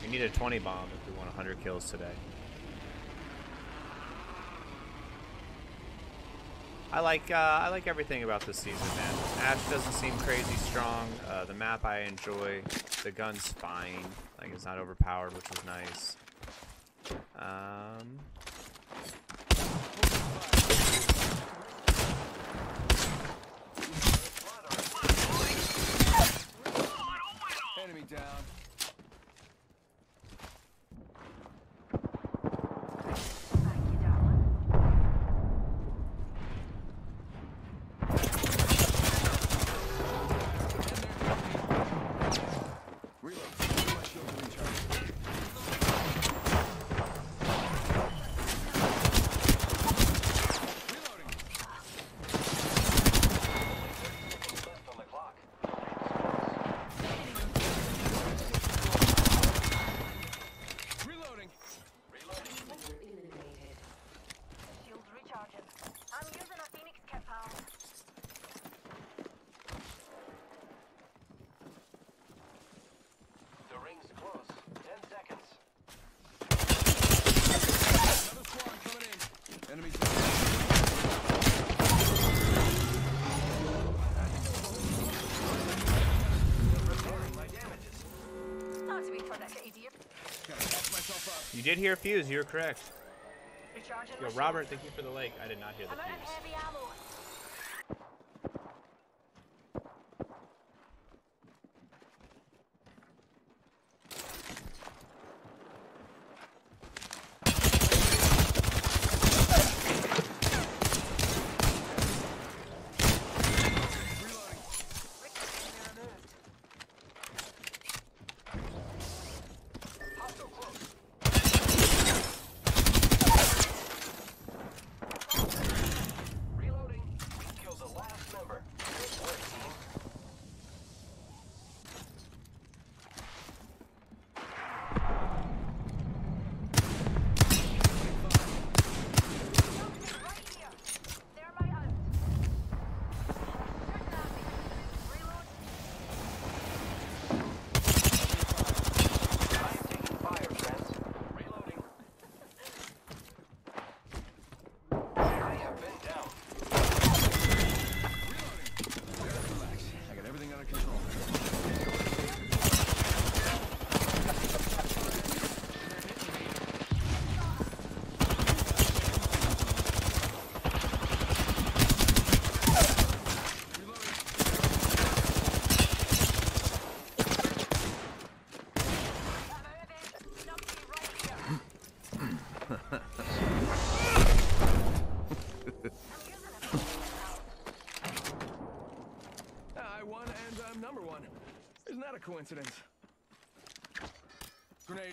We need a 20 bomb if we want 100 kills today. I like everything about this season, man. Ash doesn't seem crazy strong. The map I enjoy. The gun's fine. Like, it's not overpowered, which is nice. Enemy down. You did hear a fuse, you were correct. Yo, Robert, thank you for the like. I did not hear the fuse. Coincidence. Grenade.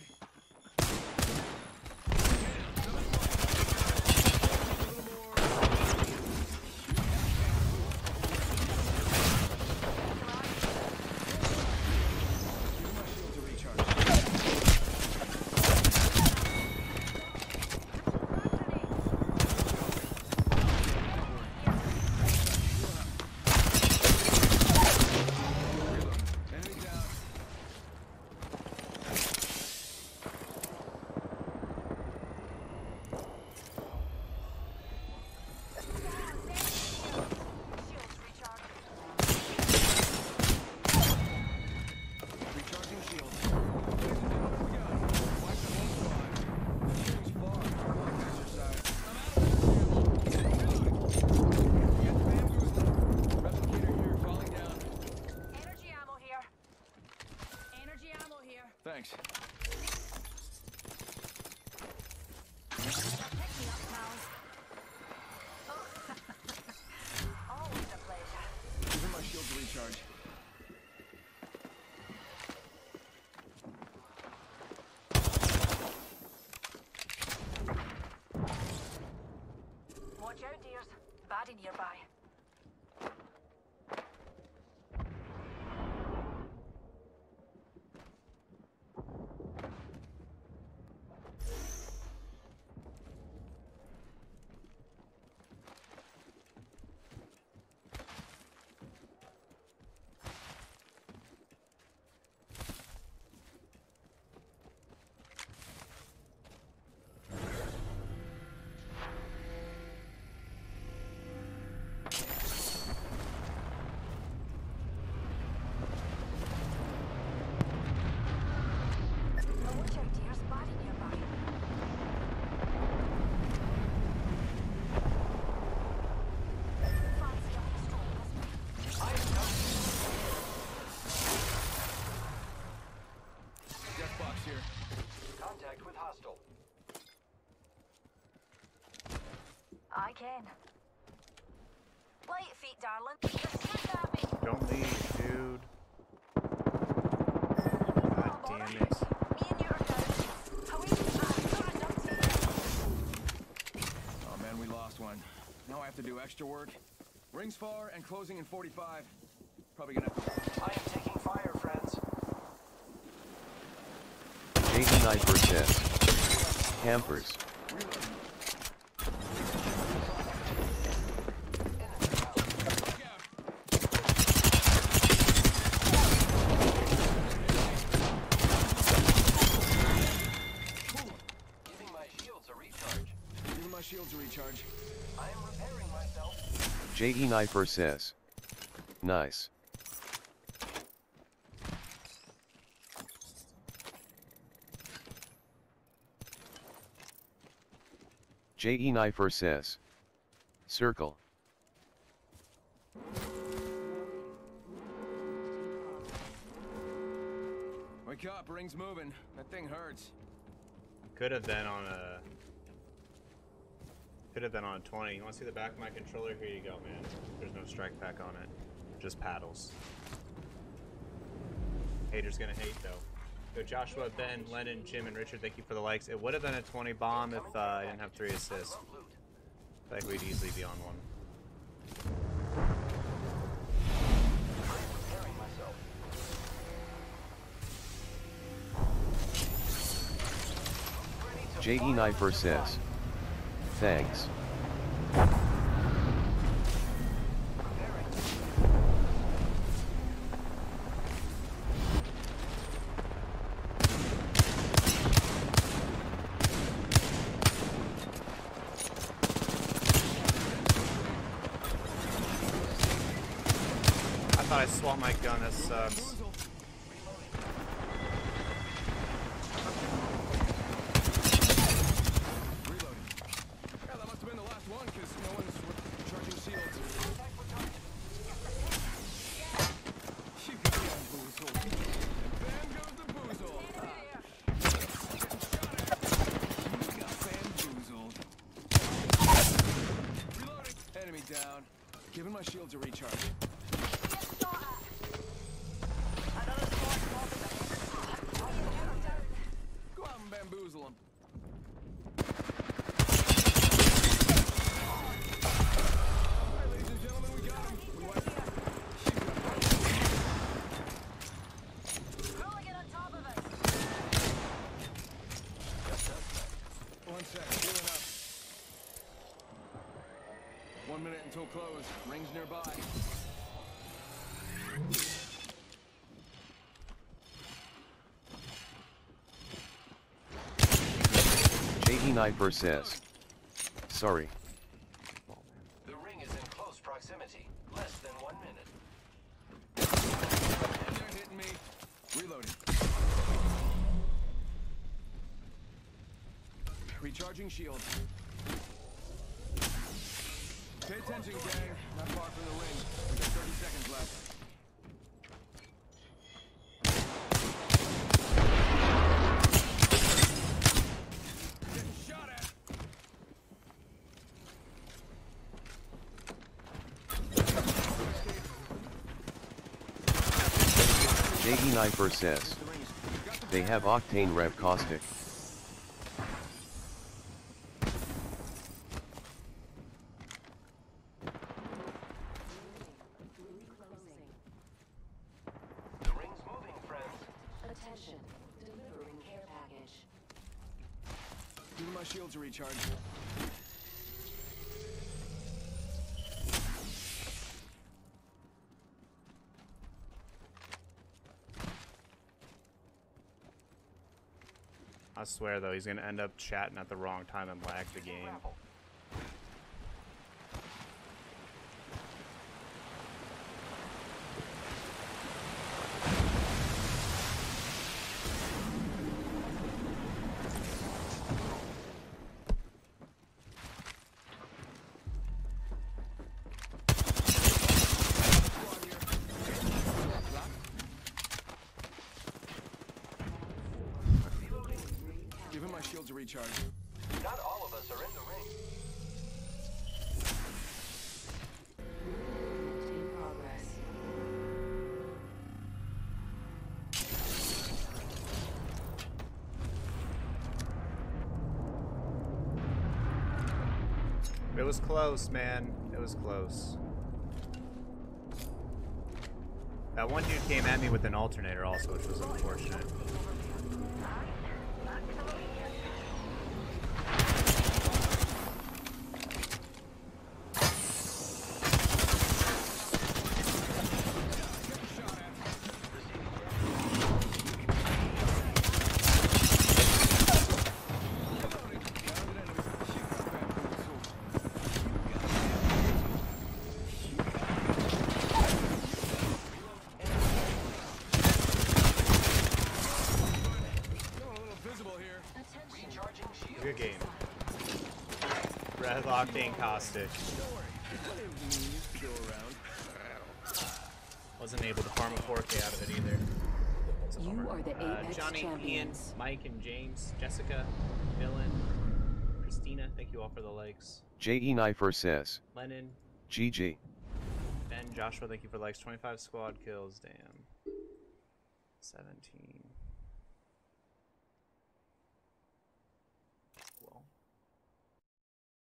Thanks. Always a pleasure. Give my shield to recharge. Watch out, dears. Baddie nearby. can. Light feet, darling. You're shooting at me. Don't leave, dude. God damn it. Me and you are down. How are you? Sorry, not Oh man, we lost one. Now I have to do extra work. Rings far and closing in 45. Probably gonna have to... I am taking fire, friends. JD9% Campers. Giving my shields a recharge. Giving my shields a recharge. I am repairing myself. JD9% Nice. JD9% Circle. Wake up, ring's moving. That thing hurts. Could have been on a 20. You want to see the back of my controller? Here you go, man. There's no strike pack on it. Just paddles. Haters gonna hate though. Yo, Joshua, Ben, Lennon, Jim, and Richard, thank you for the likes. It would have been a 20 bomb if I didn't have 3 assists. I think we'd easily be on one. Repairing myself. JD9% Thanks. I thought I swapped my gun as subs. Reloading. Yeah, that must have been the last one, because no one's charging shields. You got bamboozled. And bam goes the boozle. You got bamboozled. Reloading. Enemy down. Giving my shields a recharge. Go out and bamboozle him. Alright, ladies and gentlemen, we got him. We wiped him. Rolling it on top of us. One sec, healing up. 1 minute until close. Rings nearby. JD9% Sorry. The ring is in close proximity. Less than 1 minute. And they're hitting me. Reloading. Recharging shield. Pay attention, gang. Not far from the ring. We got 30 seconds left. Getting shot at. JD9% They have Octane Rev Caustic. The ring's moving, friends. Attention, delivering care package. Giving my shields a recharge. I swear though, he's gonna end up chatting at the wrong time and lag the game. Giving my shields a recharge. Not all of us are in the ring. was close, man. It was close. That one dude came at me with an alternator also, which was unfortunate. Good game. Red Octane Caustic. Wasn't able to farm a 4K out of it either. That's a You bummer. are the Apex Johnny, Ian, champions. Mike, and James, Jessica, Dylan, Christina, thank you all for the likes. J.E. Knifer says, Lennon, GG. Ben, Joshua, thank you for the likes. 25 squad kills, damn. 17.